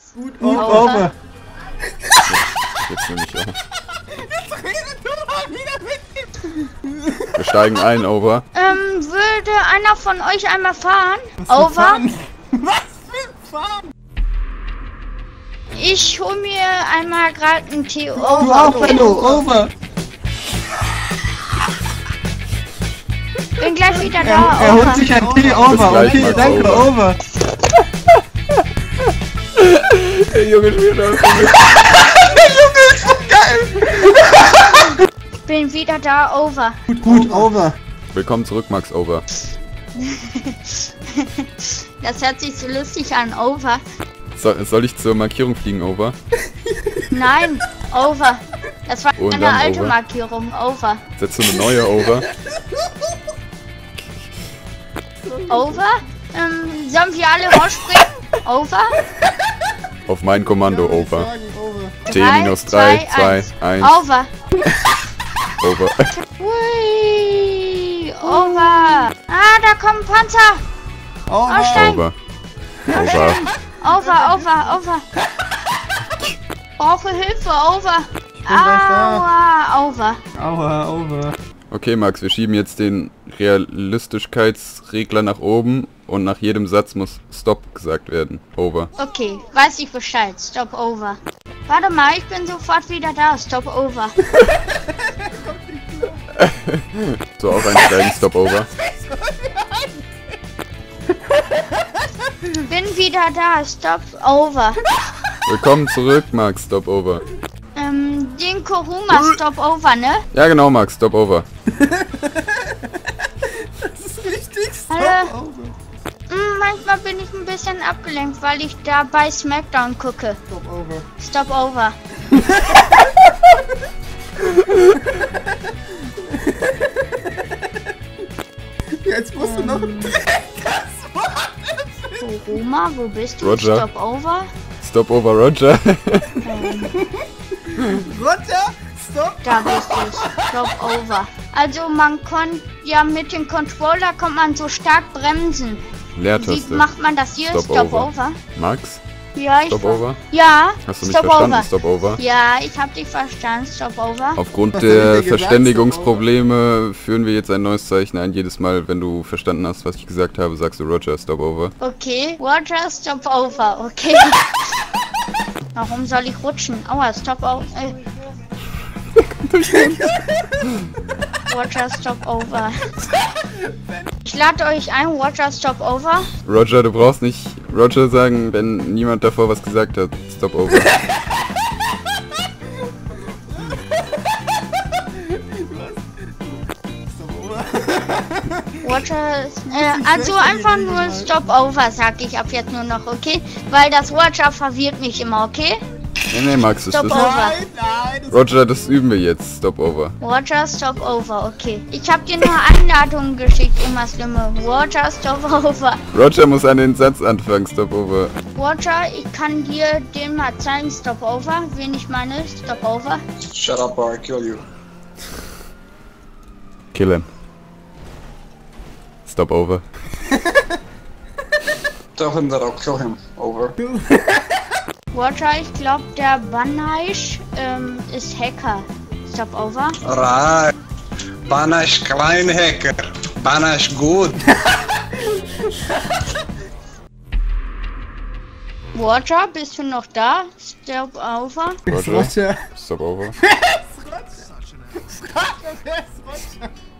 Gut over. Jetzt nehme ich auf. Jetzt redet du mal wieder mit ihm. Wir steigen ein, over. Würde einer von euch einmal fahren? Was für Over? Fahren? Was für Fahren? Ich hol mir einmal gerade einen Tee. Du Over. auch, Benno, over. Bin gleich wieder da. Er holt Over. sich einen Tee, Bis over. gleich, Okay, Max, danke, over. over. Der Junge spielt aus. Der Junge ist so geil. Bin wieder da. Over. Gut, over. Willkommen zurück, Max, over. Das hört sich so lustig an. Over. Soll ich zur Markierung fliegen, over? Nein. Over. Das war Und eine dann alte over. Markierung. Over. Setzt du eine neue, over? Over. Sollen wir alle rausspringen? Over. Auf mein Kommando, over. T Drei, minus 3, zwei, 2, 1, Over. over. Hui. Over. Ah, da kommt ein Panzer. Aussteigen. Over. Over. Over. Brauche Hilfe. Over. Aua. Over. Aua, over. Okay, Max, wir schieben jetzt den Realistischkeitsregler nach oben und nach jedem Satz muss Stop gesagt werden. Over. Okay, weiß ich Bescheid. Stop over. Warte mal, ich bin sofort wieder da. Stop over. So, auch einsteigen, Stop over. Bin wieder da. Stop over. Willkommen zurück, Max, Stop over. Den Kuruma Stop over, ne? Ja genau, Max, Stop over. Das ist richtig, stop Hallo. over. Manchmal bin ich ein bisschen abgelenkt, weil ich da bei Smackdown gucke. Stop over. Stop over. Jetzt musst du noch das Wort. Kuruma, wo bist du? Roger. Stop over. Stop over, Roger. Roger, stop. Da bist du. Stop over. Also man konnte ja mit dem Controller kommt man so stark bremsen. Wie Leertaste. macht man das hier? Stop over. Max, Ja, ich Stop over? Ja. Hast du mich Stop verstanden? over. Stop over. Ja, ich hab dich verstanden. Stop over. Aufgrund Was hab ich der dir gesagt? Verständigungsprobleme führen wir jetzt ein neues Zeichen ein. Jedes Mal, wenn du verstanden hast, was ich gesagt habe, sagst du Roger, Stop over. Okay. Roger, stop over. Okay. Warum soll ich rutschen? Aua, stop over. Roger, stop over. Ich lade euch ein. Roger, stop over. Roger, du brauchst nicht Roger sagen, wenn niemand davor was gesagt hat. Stop over. Roger, also einfach nur Stop over, sag ich ab jetzt nur noch, okay? Weil das Roger verwirrt mich immer, okay? Nee, Max, das Stop ist... over. Nein, nein. Das Roger, das üben wir jetzt. Stop over. Roger, stop over, okay. Ich hab dir nur Einladungen geschickt, immer schlimme. Roger, stop over. Roger muss an den Satz anfangen. Stop over. Roger, ich kann dir den mal zeigen, stop over. Wen ich meine, stop over. Shut up or I kill you. Kill him. Stop over. Tell him that I'll kill him. Over. Roger, ich glaube, der Banaisch ist Hacker. Stop over. Right. Bana ist klein Hacker. Bana ist gut. Roger, bist du noch da? Stop over. ist Roger. Roger. Stop over. Wer ist Roger? Wer ist Roger?